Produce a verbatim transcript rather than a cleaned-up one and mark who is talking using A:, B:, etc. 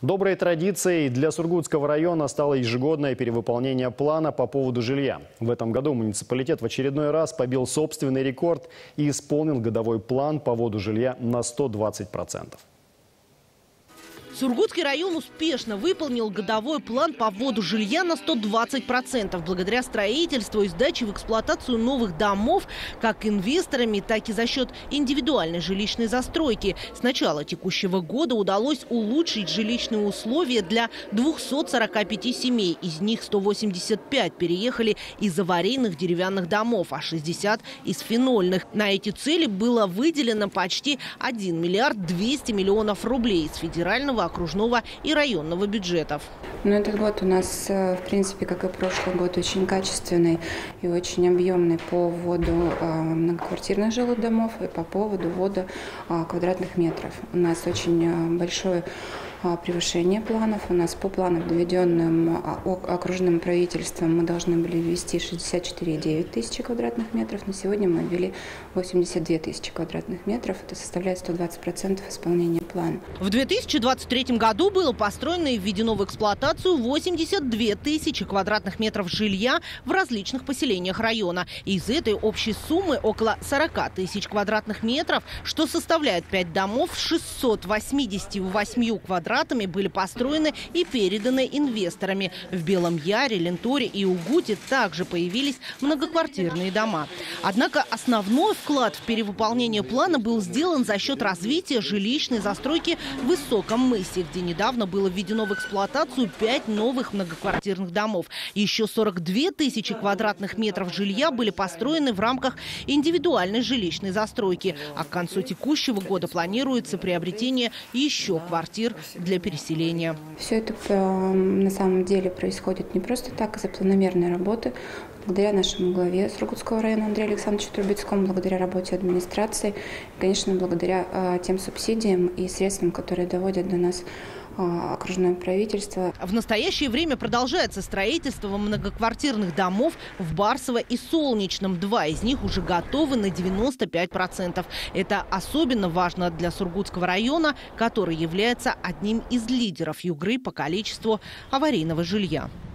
A: Доброй традицией для Сургутского района стало ежегодное перевыполнение плана по поводу жилья. В этом году муниципалитет в очередной раз побил собственный рекорд и исполнил годовой план по поводу жилья на сто двадцать процентов.
B: Сургутский район успешно выполнил годовой план по вводу жилья на сто двадцать процентов благодаря строительству и сдаче в эксплуатацию новых домов как инвесторами, так и за счет индивидуальной жилищной застройки. С начала текущего года удалось улучшить жилищные условия для двухсот сорока пяти семей. Из них сто восемьдесят пять переехали из аварийных деревянных домов, а шестьдесят из фенольных. На эти цели было выделено почти один миллиард двести миллионов рублей из федерального, окружного и районного бюджетов.
C: Но этот год у нас, в принципе, как и прошлый год, очень качественный и очень объемный по вводу многоквартирных жилых домов и по поводу ввода квадратных метров. У нас очень большое превышение планов. У нас по планам, доведенным окружным правительством, мы должны были ввести шестьдесят четыре и девять тысячи квадратных метров. На сегодня мы ввели восемьдесят две тысячи квадратных метров. Это составляет сто двадцать процентов исполнения плана.
B: В две тысячи двадцать третьем году было построено и введено в эксплуатацию восемьдесят две тысячи квадратных метров жилья в различных поселениях района. Из этой общей суммы около сорока тысяч квадратных метров, что составляет пять домов, шестьсот восемьдесят восемь квадратами были построены и переданы инвесторами. В Белом Яре, Ленторе и Угуте также появились многоквартирные дома. Однако основной вклад в перевыполнение плана был сделан за счет развития жилищной застройки в Высоком мысе, где недавно было введено в эксплуатацию пять новых многоквартирных домов. Еще сорок две тысячи квадратных метров жилья были построены в рамках индивидуальной жилищной застройки. А к концу текущего года планируется приобретение еще квартир для переселения.
C: Все это на самом деле происходит не просто так, из-за планомерной работы, благодаря нашему главе Сургутского района Андрею Александровичу Трубецкому, благодаря работе администрации, конечно, благодаря тем субсидиям и средствам, которые доводят до нас окружное правительство.
B: В настоящее время продолжается строительство многоквартирных домов в Барсово и Солнечном. Два из них уже готовы на девяносто пять процентов. Это особенно важно для Сургутского района, который является одним из лидеров Югры по количеству аварийного жилья.